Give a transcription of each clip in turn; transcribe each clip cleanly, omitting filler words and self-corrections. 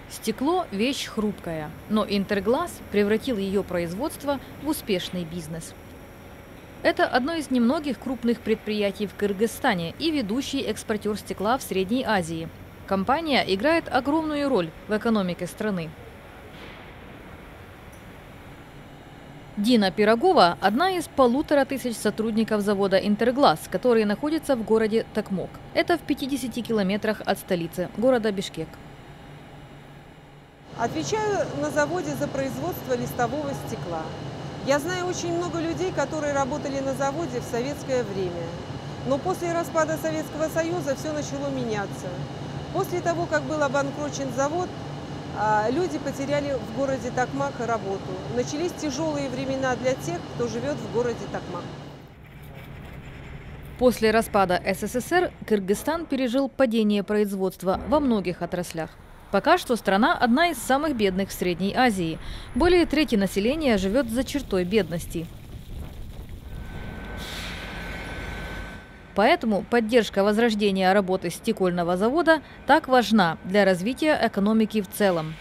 Стекло – вещь хрупкая, но Интерглаз превратил ее производство в успешный бизнес. Это одно из немногих крупных предприятий в Кыргызстане и ведущий экспортер стекла в Средней Азии. Компания играет огромную роль в экономике страны. Дина Пирогова – одна из 1500 сотрудников завода «Интерглаз», который находится в городе Токмок. Это в 50 километрах от столицы, города Бишкек. Отвечаю на заводе за производство листового стекла. Я знаю очень много людей, которые работали на заводе в советское время. Но после распада Советского Союза все начало меняться. После того, как был обанкрочен завод, люди потеряли в городе Токмак работу. Начались тяжелые времена для тех, кто живет в городе Токмак. После распада СССР Кыргызстан пережил падение производства во многих отраслях. Пока что страна одна из самых бедных в Средней Азии. Более трети населения живет за чертой бедности. Поэтому поддержка возрождения работы стекольного завода так важна для развития экономики в целом.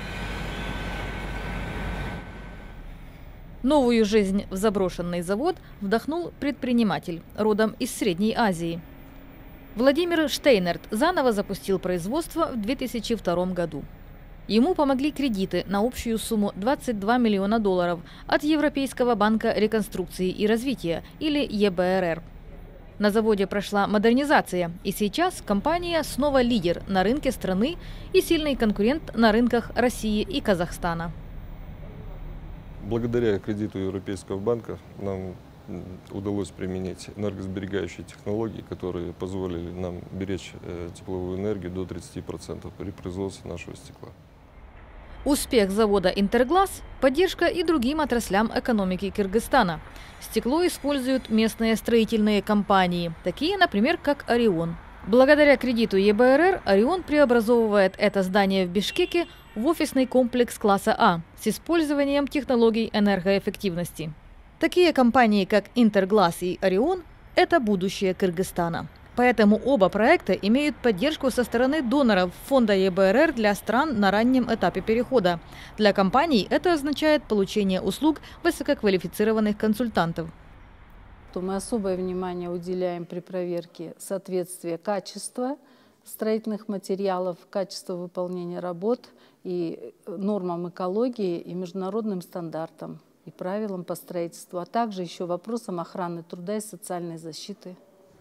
Новую жизнь в заброшенный завод вдохнул предприниматель, родом из Средней Азии. Владимир Штейнерт заново запустил производство в 2002 году. Ему помогли кредиты на общую сумму $22 миллиона от Европейского банка реконструкции и развития, или ЕБРР. На заводе прошла модернизация, и сейчас компания снова лидер на рынке страны и сильный конкурент на рынках России и Казахстана. Благодаря кредиту Европейского банка нам удалось применить энергосберегающие технологии, которые позволили нам беречь тепловую энергию до 30% при производстве нашего стекла. Успех завода «Интерглаз» – поддержка и другим отраслям экономики Кыргызстана. Стекло используют местные строительные компании, такие, например, как «Орион». Благодаря кредиту ЕБРР «Орион» преобразовывает это здание в Бишкеке в офисный комплекс класса А с использованием технологий энергоэффективности. Такие компании, как «Интерглаз» и «Орион» – это будущее Кыргызстана. Поэтому оба проекта имеют поддержку со стороны доноров фонда ЕБРР для стран на раннем этапе перехода. Для компаний это означает получение услуг высококвалифицированных консультантов. Мы особое внимание уделяем при проверке соответствия качества строительных материалов, качества выполнения работ и нормам экологии и международным стандартам и правилам по строительству, а также еще вопросам охраны труда и социальной защиты.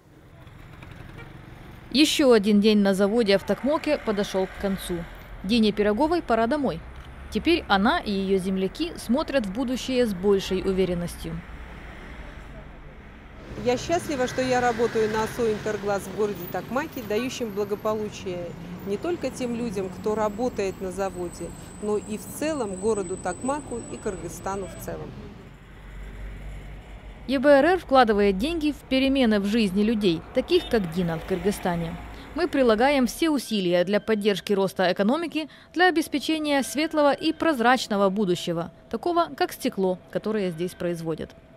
Еще один день на заводе в Токмоке подошел к концу. Дине Пироговой пора домой. Теперь она и ее земляки смотрят в будущее с большей уверенностью. Я счастлива, что я работаю на АСО «Интерглаз» в городе Токмаке, дающим благополучие не только тем людям, кто работает на заводе, но и в целом городу Токмаку и Кыргызстану в целом. ЕБРР вкладывает деньги в перемены в жизни людей, таких как Дина в Кыргызстане. Мы прилагаем все усилия для поддержки роста экономики, для обеспечения светлого и прозрачного будущего, такого как стекло, которое здесь производят.